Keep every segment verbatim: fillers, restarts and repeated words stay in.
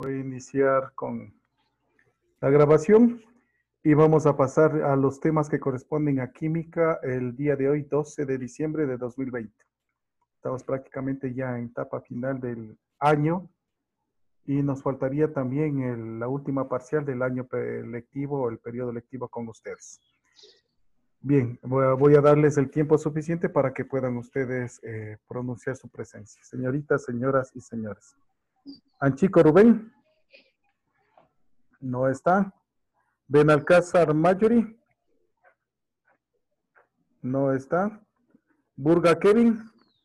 Voy a iniciar con la grabación y vamos a pasar a los temas que corresponden a química el día de hoy, doce de diciembre de dos mil veinte. Estamos prácticamente ya en etapa final del año y nos faltaría también el- la última parcial del año pe- lectivo o el periodo lectivo con ustedes. Bien, voy a, voy a darles el tiempo suficiente para que puedan ustedes eh, pronunciar su presencia. Señoritas, señoras y señores. Anchico Rubén. No está. Benalcázar Mayuri. No está. Burga Kevin.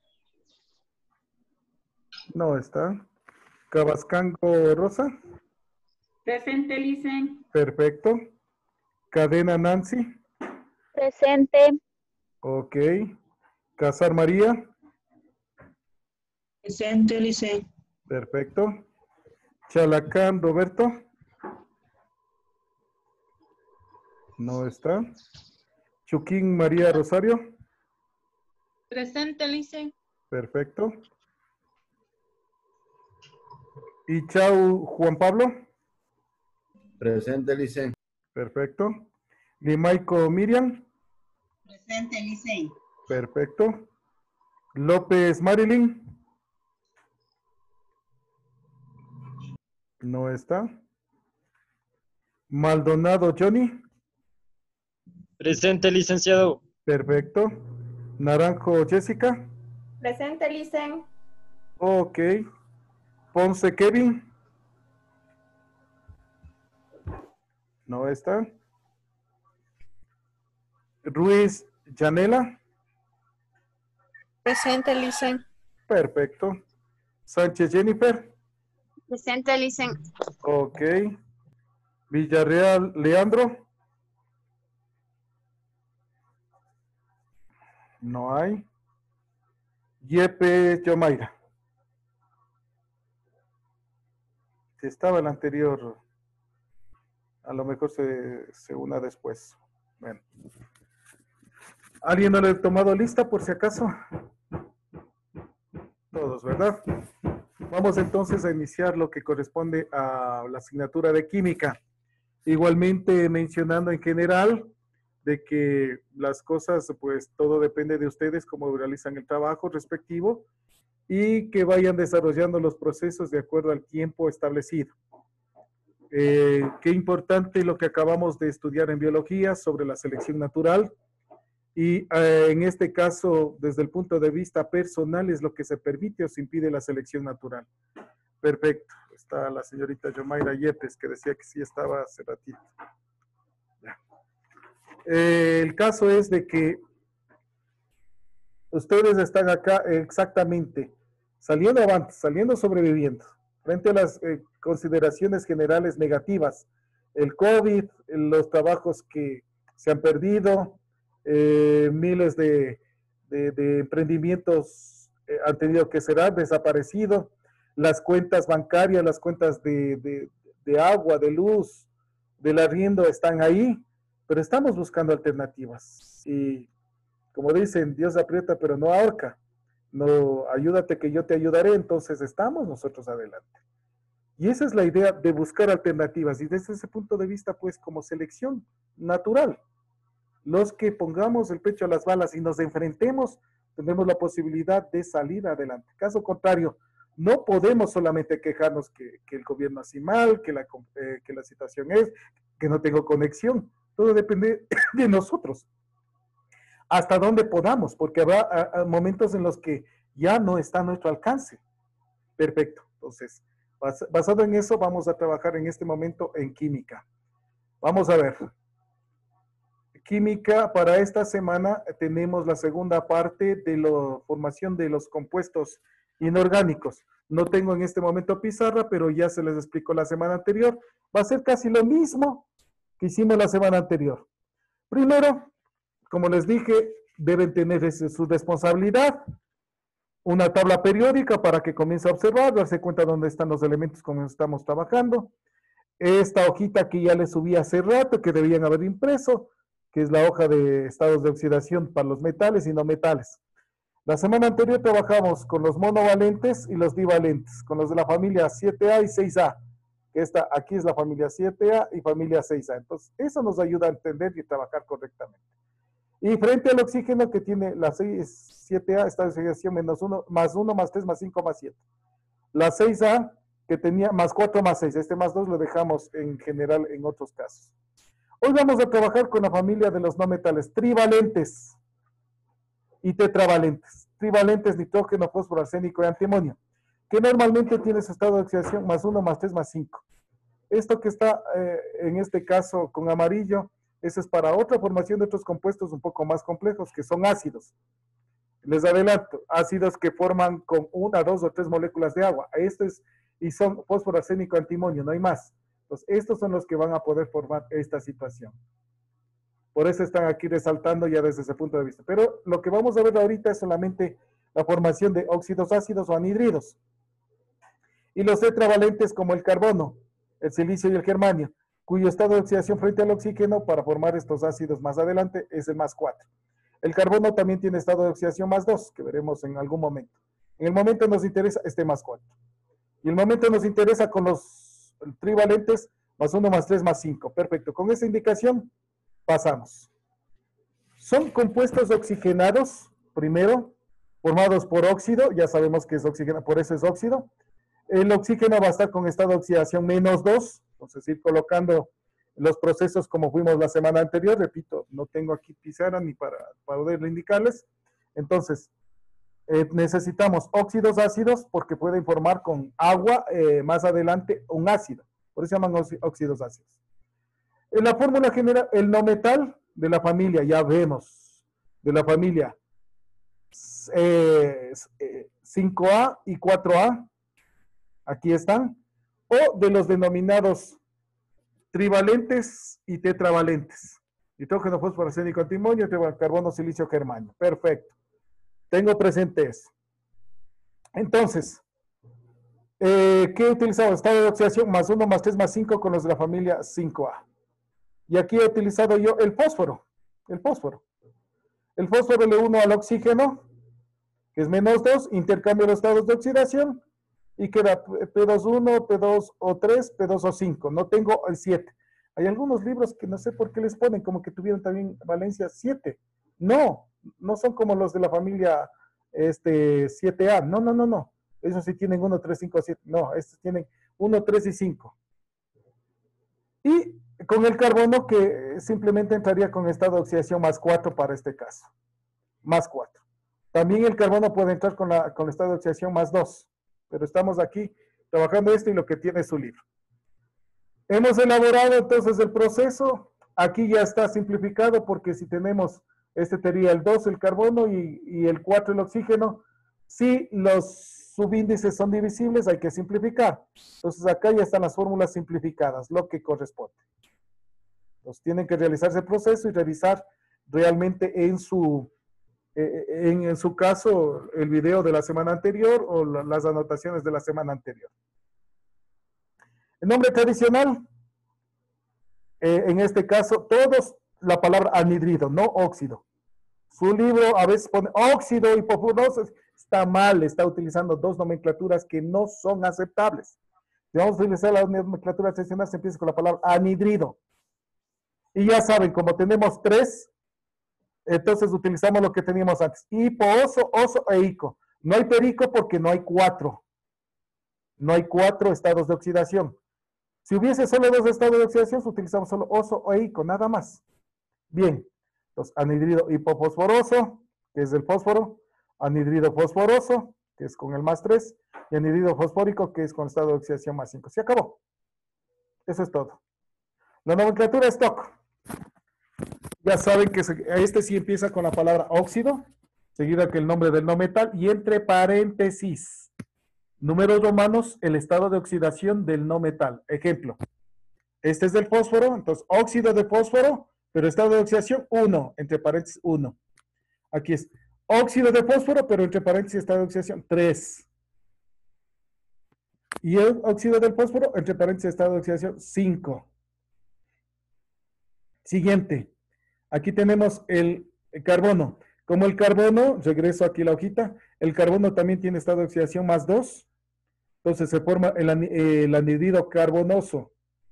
No está. Cabascango Rosa. Presente, Licen. Perfecto. Cadena Nancy. Presente. Ok. Casar María. Presente, Licen. Perfecto. Chalacán Roberto. No está. Chuquín María Rosario. Presente, Licen. Perfecto. Y Chau Juan Pablo. Presente, Licen. Perfecto. Limaico Miriam. Presente, Licen. Perfecto. López Marilyn. No está. Maldonado Johnny. Presente, licenciado. Perfecto. Naranjo Jessica. Presente, Licen. Ok. Ponce Kevin. No está. Ruiz Janela. Presente, Licen. Perfecto. Sánchez Jennifer. Presente, Licen. Ok. Villarreal Leandro. No hay. Yepe Yomaira. Si estaba el anterior, a lo mejor se, se una después. Bueno. ¿Alguien no le ha tomado lista por si acaso? Todos, ¿verdad? Vamos entonces a iniciar lo que corresponde a la asignatura de química. Igualmente mencionando en general de que las cosas, pues todo depende de ustedes, cómo realizan el trabajo respectivo y que vayan desarrollando los procesos de acuerdo al tiempo establecido. Eh, qué importante lo que acabamos de estudiar en biología sobre la selección natural y eh, en este caso, desde el punto de vista personal, es lo que se permite o se impide la selección natural. Perfecto. Está la señorita Yomaira Yepes, que decía que sí estaba hace ratito. Ya. Eh, el caso es de que ustedes están acá exactamente saliendo avante, saliendo sobreviviendo, frente a las eh, consideraciones generales negativas. El COVID, los trabajos que se han perdido, eh, miles de, de, de emprendimientos eh, han tenido que ser desaparecido, las cuentas bancarias, las cuentas de, de, de agua, de luz, del arriendo están ahí, pero estamos buscando alternativas. Y como dicen, Dios aprieta pero no ahorca. No, ayúdate que yo te ayudaré, entonces estamos nosotros adelante. Y esa es la idea de buscar alternativas. Y desde ese punto de vista, pues como selección natural, los que pongamos el pecho a las balas y nos enfrentemos, tendremos la posibilidad de salir adelante. Caso contrario, no podemos solamente quejarnos que, que el gobierno hace mal, que la, eh, que la situación es, que no tengo conexión. Todo depende de nosotros. Hasta donde podamos, porque habrá a, a momentos en los que ya no está a nuestro alcance. Perfecto. Entonces, bas, basado en eso, vamos a trabajar en este momento en química. Vamos a ver. Química, para esta semana tenemos la segunda parte de la formación de los compuestos inorgánicos. No tengo en este momento pizarra, pero ya se les explicó la semana anterior. Va a ser casi lo mismo que hicimos la semana anterior. Primero, como les dije, deben tener su responsabilidad, una tabla periódica para que comience a observar, darse cuenta dónde están los elementos con los que estamos trabajando. Esta hojita que ya les subí hace rato, que debían haber impreso, que es la hoja de estados de oxidación para los metales y no metales. La semana anterior trabajamos con los monovalentes y los divalentes, con los de la familia siete A y seis A. que esta aquí es la familia siete A y familia seis A. Entonces, eso nos ayuda a entender y trabajar correctamente. Y frente al oxígeno que tiene la seis, siete A, estado de oxidación menos uno, más uno, más tres, más cinco, más siete. La seis A, que tenía más cuatro, más seis. Este más dos lo dejamos en general en otros casos. Hoy vamos a trabajar con la familia de los no metales trivalentes y tetravalentes. Trivalentes, nitrógeno, fósforo, arsénico y antimonio, que normalmente tiene su estado de oxidación más uno, más tres, más cinco. Esto que está eh, en este caso con amarillo, eso es para otra formación de otros compuestos un poco más complejos, que son ácidos. Les adelanto, ácidos que forman con una, dos o tres moléculas de agua. Esto es, y son fósforo, arsénico, antimonio, no hay más. Entonces, estos son los que van a poder formar esta situación. Por eso están aquí resaltando ya desde ese punto de vista. Pero lo que vamos a ver ahorita es solamente la formación de óxidos ácidos o anhidridos. Y los tetravalentes como el carbono, el silicio y el germanio, cuyo estado de oxidación frente al oxígeno para formar estos ácidos más adelante es el más cuatro. El carbono también tiene estado de oxidación más dos, que veremos en algún momento. En el momento nos interesa este más cuatro. Y el momento nos interesa con los trivalentes más uno, más tres, más cinco. Perfecto. Con esa indicación pasamos. Son compuestos oxigenados, primero, formados por óxido. Ya sabemos que es oxígeno, por eso es óxido. El oxígeno va a estar con estado de oxidación menos dos. Entonces, ir colocando los procesos como fuimos la semana anterior. Repito, no tengo aquí pizarra ni para, para poder indicarles. Entonces, eh, necesitamos óxidos ácidos porque pueden formar con agua eh, más adelante un ácido. Por eso se llaman óxidos ácidos. En la fórmula general, el no metal de la familia, ya vemos, de la familia eh, cinco A y cuatro A, aquí están, o de los denominados trivalentes y tetravalentes. Nitrógeno, fósforo, arsénico, antimonio, carbono, silicio, germanio. Perfecto. Tengo presente eso. Entonces, eh, ¿qué he utilizado? Estado de oxidación más uno, más tres, más cinco con los de la familia cinco A. Y aquí he utilizado yo el fósforo. El fósforo. El fósforo le uno al oxígeno, que es menos dos, intercambio los estados de oxidación, y queda P dos uno, P dos O tres, P dos O cinco. No tengo el siete. Hay algunos libros que no sé por qué les ponen como que tuvieron también valencia siete. No, no son como los de la familia este, siete A. No, no, no, no. Esos sí tienen uno, tres, cinco, siete. No, estos tienen uno, tres y cinco. Y con el carbono que simplemente entraría con estado de oxidación más cuatro para este caso. Más cuatro. También el carbono puede entrar con, la, con el estado de oxidación más dos. Pero estamos aquí trabajando esto y lo que tiene su libro. Hemos elaborado entonces el proceso. Aquí ya está simplificado porque si tenemos, este sería el dos el carbono y, y el cuatro el oxígeno. Si los subíndices son divisibles hay que simplificar. Entonces acá ya están las fórmulas simplificadas, lo que corresponde. Entonces tienen que realizarse el proceso y revisar realmente en su... En, en su caso, el video de la semana anterior o la, las anotaciones de la semana anterior. El nombre tradicional, eh, en este caso, todos la palabra anhidrido, no óxido. Su libro a veces pone óxido hipofurnoso, está mal, está utilizando dos nomenclaturas que no son aceptables. Si vamos a utilizar la nomenclatura tradicional, se empieza con la palabra anhidrido. Y ya saben, como tenemos tres, entonces utilizamos lo que teníamos antes. Hipo, oso, oso e ico. No hay perico porque no hay cuatro. No hay cuatro estados de oxidación. Si hubiese solo dos estados de oxidación, utilizamos solo oso e ico, nada más. Bien. Entonces, anhidrido hipofosforoso, que es el fósforo. Anhidrido fosforoso, que es con el más tres. Y anhidrido fosfórico, que es con el estado de oxidación más cinco. Se acabó. Eso es todo. La nomenclatura es T O C. Ya saben que este sí empieza con la palabra óxido, seguida que el nombre del no metal, y entre paréntesis, números romanos, el estado de oxidación del no metal. Ejemplo, este es del fósforo, entonces óxido de fósforo, pero estado de oxidación uno, entre paréntesis uno. Aquí es óxido de fósforo, pero entre paréntesis estado de oxidación tres. Y el óxido del fósforo, entre paréntesis estado de oxidación cinco. Siguiente. Aquí tenemos el, el carbono. Como el carbono, regreso aquí la hojita, el carbono también tiene estado de oxidación más dos. Entonces se forma el, el anhidrido carbonoso,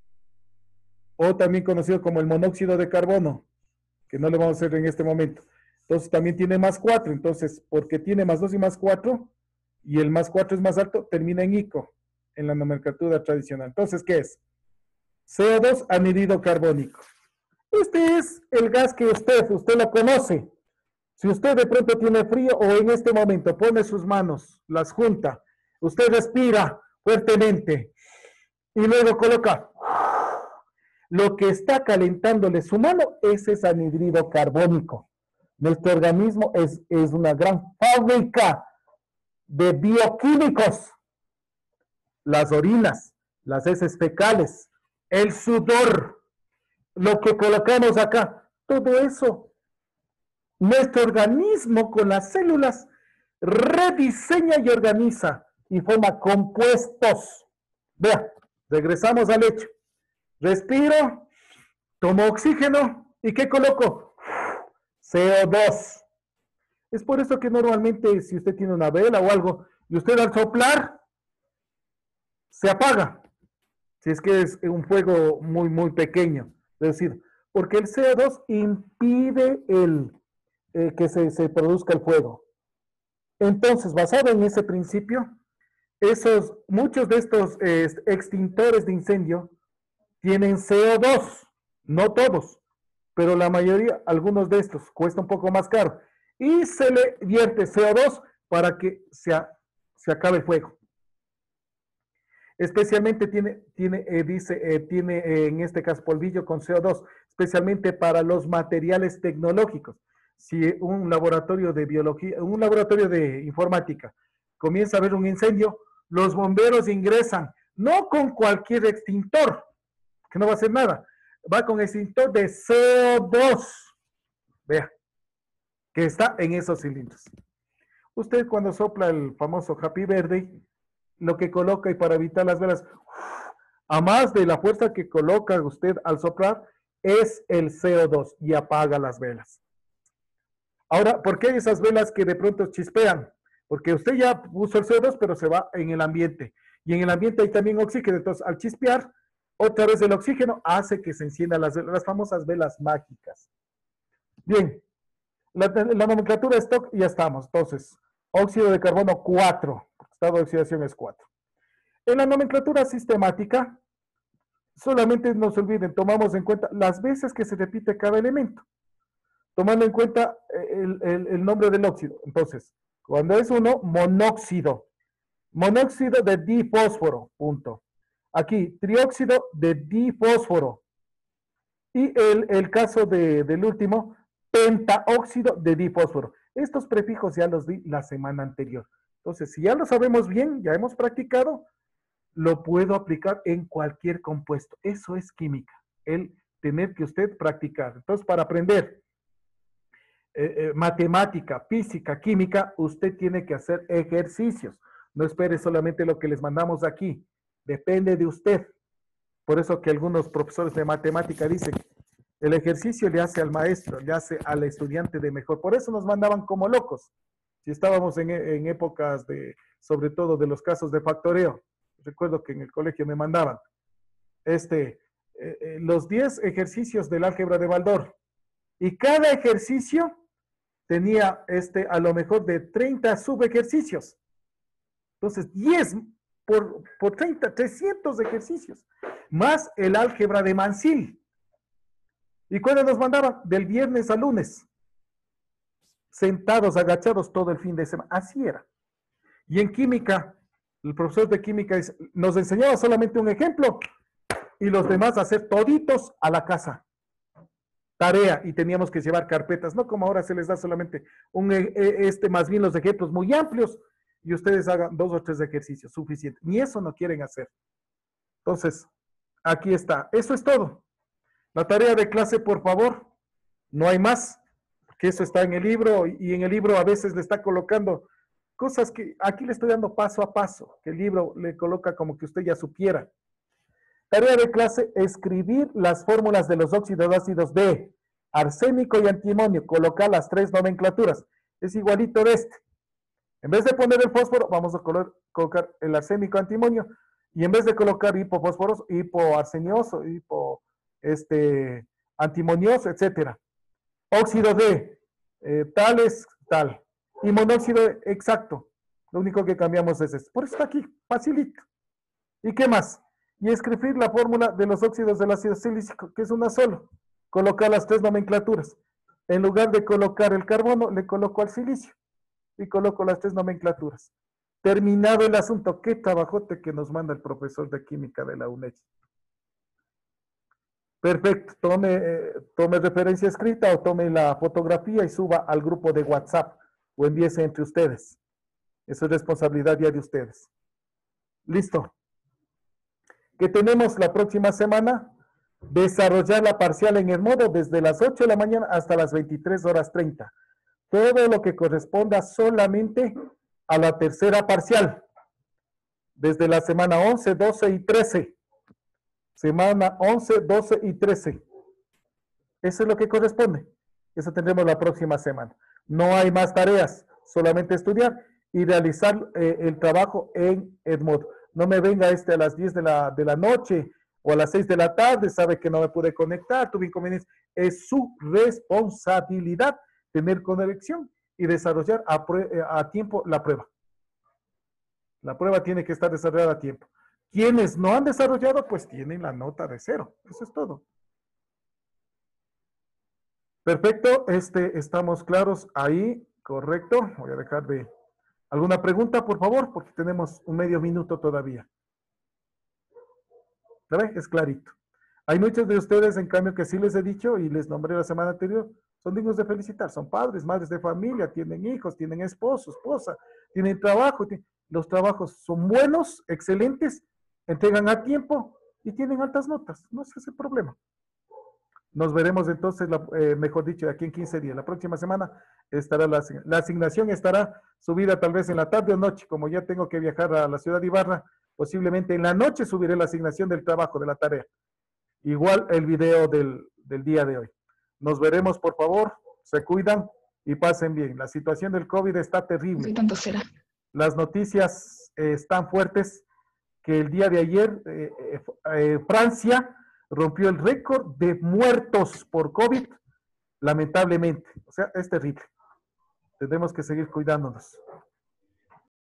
o también conocido como el monóxido de carbono, que no le vamos a hacer en este momento. Entonces también tiene más cuatro, entonces porque tiene más dos y más cuatro, y el más cuatro es más alto, termina en ico, en la nomenclatura tradicional. Entonces, ¿qué es? C O dos anhidrido carbónico. Este es el gas que usted, usted lo conoce. Si usted de pronto tiene frío o en este momento pone sus manos, las junta, usted respira fuertemente y luego coloca, lo que está calentándole su mano, ese es anhidrido carbónico. Nuestro organismo es, es una gran fábrica de bioquímicos. Las orinas, las heces fecales, el sudor, lo que colocamos acá, todo eso, nuestro organismo con las células rediseña y organiza y forma compuestos. Vea, regresamos al hecho. Respiro, tomo oxígeno y ¿qué coloco? C O dos. Es por eso que normalmente si usted tiene una vela o algo y usted al soplar se apaga. Si es que es un fuego muy, muy pequeño. Es decir, porque el C O dos impide el, eh, que se, se produzca el fuego. Entonces, basado en ese principio, esos, muchos de estos eh, extintores de incendio tienen C O dos, no todos, pero la mayoría, algunos de estos, cuesta un poco más caro. Y se le vierte C O dos para que se, se acabe el fuego. Especialmente tiene, tiene eh, dice, eh, tiene eh, en este caso polvillo con C O dos, especialmente para los materiales tecnológicos. Si un laboratorio de biología, un laboratorio de informática comienza a haber un incendio, los bomberos ingresan, no con cualquier extintor, que no va a hacer nada, va con extintor de C O dos, vea, que está en esos cilindros. Usted cuando sopla el famoso Happy Birthday, lo que coloca y para evitar las velas, a más de la fuerza que coloca usted al soplar, es el C O dos y apaga las velas. Ahora, ¿por qué hay esas velas que de pronto chispean? Porque usted ya puso el C O dos, pero se va en el ambiente. Y en el ambiente hay también oxígeno. Entonces, al chispear, otra vez el oxígeno hace que se enciendan las, las famosas velas mágicas. Bien, la, la nomenclatura de stock ya estamos. Entonces, óxido de carbono cuatro. Estado de oxidación es cuatro. En la nomenclatura sistemática, solamente no se olviden, tomamos en cuenta las veces que se repite cada elemento, tomando en cuenta el, el, el nombre del óxido. Entonces, cuando es uno, monóxido. Monóxido de difósforo, punto. Aquí, trióxido de difósforo. Y el, el caso de, del último, pentaóxido de difósforo. Estos prefijos ya los di la semana anterior. Entonces, si ya lo sabemos bien, ya hemos practicado, lo puedo aplicar en cualquier compuesto. Eso es química, el tener que usted practicar. Entonces, para aprender eh, eh, matemática, física, química, usted tiene que hacer ejercicios. No espere solamente lo que les mandamos aquí. Depende de usted. Por eso que algunos profesores de matemática dicen, el ejercicio le hace al maestro, le hace al estudiante de mejor. Por eso nos mandaban como locos. Si estábamos en, en épocas de, sobre todo de los casos de factoreo, recuerdo que en el colegio me mandaban este, eh, eh, los diez ejercicios del álgebra de Baldor. Y cada ejercicio tenía este, a lo mejor de treinta subejercicios. Entonces, diez por, por treinta, trescientos ejercicios. Más el álgebra de Mansil. ¿Y cuándo nos mandaban? Del viernes al lunes. Sentados, agachados todo el fin de semana. Así era. Y en química, el profesor de química nos enseñaba solamente un ejemplo y los demás a hacer toditos a la casa. Tarea, y teníamos que llevar carpetas, no como ahora se les da solamente un, este, más bien los ejemplos muy amplios y ustedes hagan dos o tres ejercicios, suficiente. Ni eso no quieren hacer. Entonces, aquí está. Eso es todo. La tarea de clase, por favor, no hay más. Que eso está en el libro y en el libro a veces le está colocando cosas que aquí le estoy dando paso a paso, que el libro le coloca como que usted ya supiera. Tarea de clase, escribir las fórmulas de los óxidos ácidos de arsénico y antimonio, colocar las tres nomenclaturas. Es igualito de este. En vez de poner el fósforo, vamos a colocar el arsénico antimonio. Y en vez de colocar hipofósforos, hipoarsenioso, hipo, este, antimonioso, etcétera. Óxido de eh, tal es tal. Y monóxido exacto. Lo único que cambiamos es esto. Por eso está aquí, facilito. ¿Y qué más? Y escribir la fórmula de los óxidos del ácido silícico, que es una solo. Colocar las tres nomenclaturas. En lugar de colocar el carbono, le coloco al silicio. Y coloco las tres nomenclaturas. Terminado el asunto. Qué trabajote que nos manda el profesor de química de la U N E D. Perfecto. Tome, eh, tome referencia escrita o tome la fotografía y suba al grupo de WhatsApp o envíese entre ustedes. Eso es responsabilidad ya de ustedes. Listo. ¿Qué tenemos la próxima semana? Desarrollar la parcial en el modo desde las ocho de la mañana hasta las veintitrés horas treinta. Todo lo que corresponda solamente a la tercera parcial. Desde la semana once, doce y trece. Semana once, doce y trece. Eso es lo que corresponde. Eso tendremos la próxima semana. No hay más tareas, solamente estudiar y realizar eh, el trabajo en Edmodo. No me venga este a las diez de la, de la noche o a las seis de la tarde, sabe que no me pude conectar, tuve inconvenientes. Es su responsabilidad tener conexión y desarrollar a, a tiempo la prueba. La prueba tiene que estar desarrollada a tiempo. Quienes no han desarrollado, pues tienen la nota de cero. Eso es todo. Perfecto, este, estamos claros ahí, correcto. Voy a dejar de... ¿Alguna pregunta, por favor? Porque tenemos un medio minuto todavía. ¿Sabe? Es clarito. Hay muchos de ustedes, en cambio, que sí les he dicho y les nombré la semana anterior, son dignos de felicitar. Son padres, madres de familia, tienen hijos, tienen esposo, esposa, tienen trabajo. Tienen... Los trabajos son buenos, excelentes, entregan a tiempo y tienen altas notas. No es ese el problema. Nos veremos entonces, la, eh, mejor dicho, aquí en quince días. La próxima semana estará la, la asignación, estará subida tal vez en la tarde o noche. Como ya tengo que viajar a la ciudad de Ibarra, posiblemente en la noche subiré la asignación del trabajo, de la tarea. Igual el video del, del día de hoy. Nos veremos, por favor. Se cuidan y pasen bien. La situación del COVID está terrible. ¿Qué tanto será? Las noticias eh, están fuertes, que el día de ayer eh, eh, eh, Francia rompió el récord de muertos por COVID, lamentablemente. O sea, es terrible. Tenemos que seguir cuidándonos.